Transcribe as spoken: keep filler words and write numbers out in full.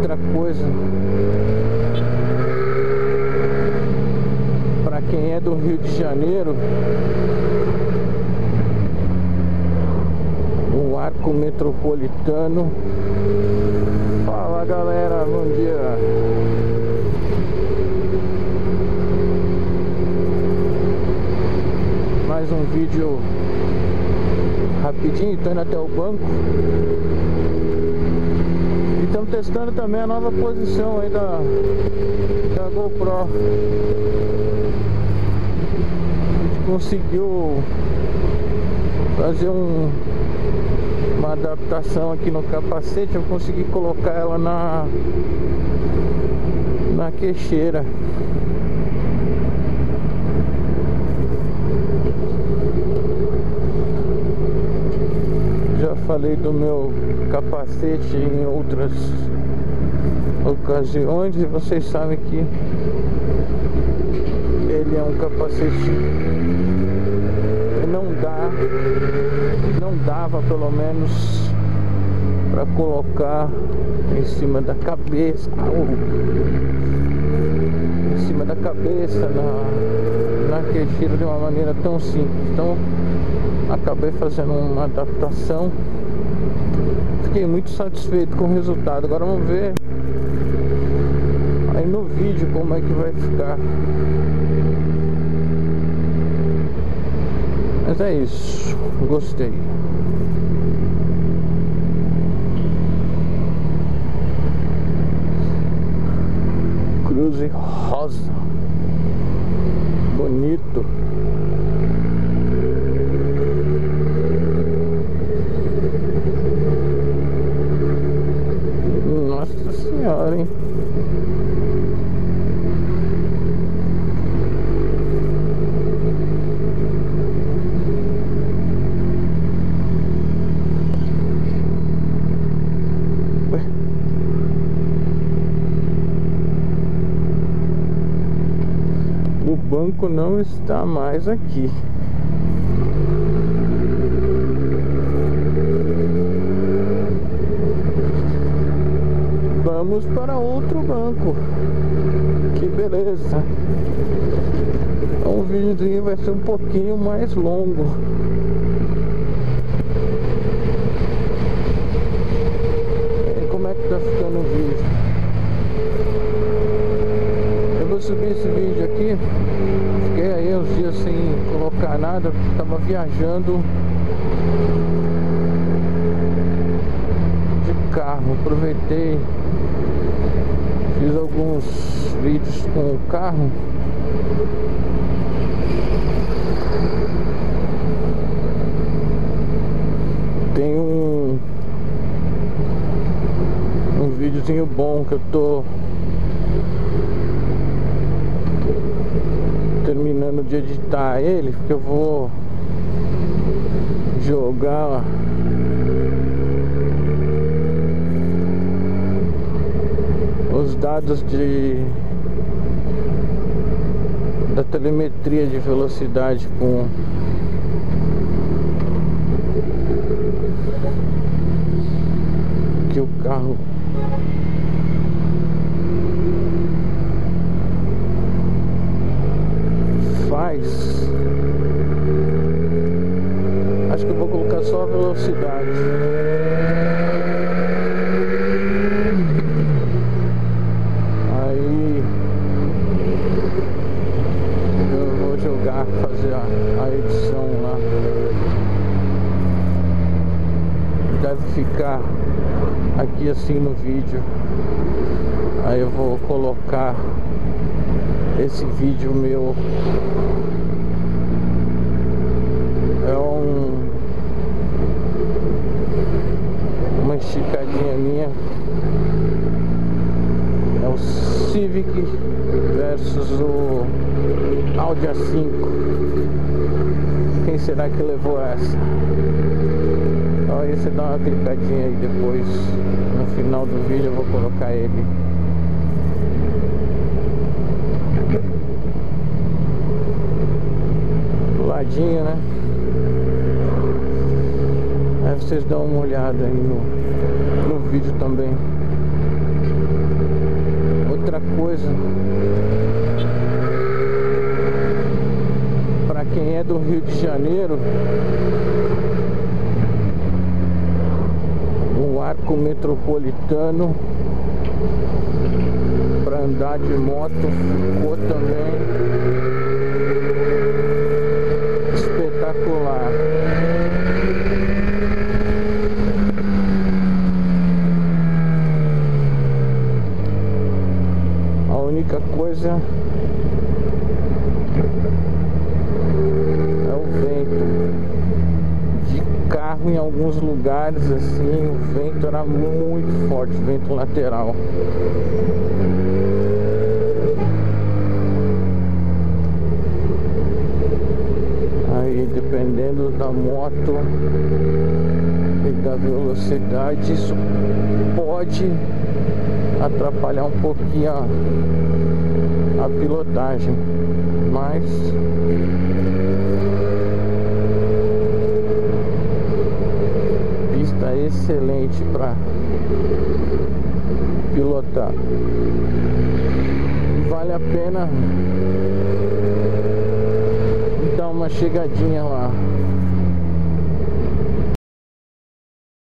outra coisa. Para quem é do Rio de Janeiro, o arco metropolitano. Fala galera, bom dia. Mais um vídeo rapidinho, tô indo até o banco. E estamos testando também a nova posição aí da, da GoPro. A gente conseguiu fazer um, uma adaptação aqui no capacete. Eu consegui colocar ela na, na queixeira. Já falei do meu capacete em outras ocasiões e vocês sabem que ele é um capacete que não dá, não dava pelo menos para colocar em cima da cabeça, em cima da cabeça na, na queixeira de uma maneira tão simples. Então acabei fazendo uma adaptação. Fiquei muito satisfeito com o resultado. Agora vamos ver aí no vídeo como é que vai ficar. Mas é isso, gostei. Cruze rosa, bonito. Nossa senhora, hein? Ué. O banco não está mais aqui. Vamos para outro banco. Que beleza. Então o videozinho vai ser um pouquinho mais longo. E como é que tá ficando o vídeo? Eu vou subir esse vídeo aqui. Fiquei aí uns dias sem colocar nada, porque estava viajando de carro. Aproveitei, fiz alguns vídeos com o carro. Tem um um videozinho bom que eu tô terminando de editar ele, porque eu vou jogar os dados de da telemetria de velocidade com que o carro faz. Acho que eu vou colocar só a velocidade. Fazer a, a edição lá. Deve ficar aqui assim no vídeo. Aí eu vou colocar esse vídeo meu. É um uma esticadinha minha. É o Civic versus o Audi A cinco. Quem será que levou essa? Então aí você dá uma clicadinha aí depois. No final do vídeo eu vou colocar ele. Do ladinho, né? Aí vocês dão uma olhada aí no, no vídeo também. outra coisa, para quem é do Rio de Janeiro, o arco metropolitano para andar de moto ficou também espetacular. A única coisa é o vento. De carro, em alguns lugares assim, o vento era muito forte, vento lateral. Aí, dependendo da moto e da velocidade, isso pode atrapalhar um pouquinho a, a pilotagem, mas pista excelente para pilotar. Vale a pena dar uma chegadinha lá.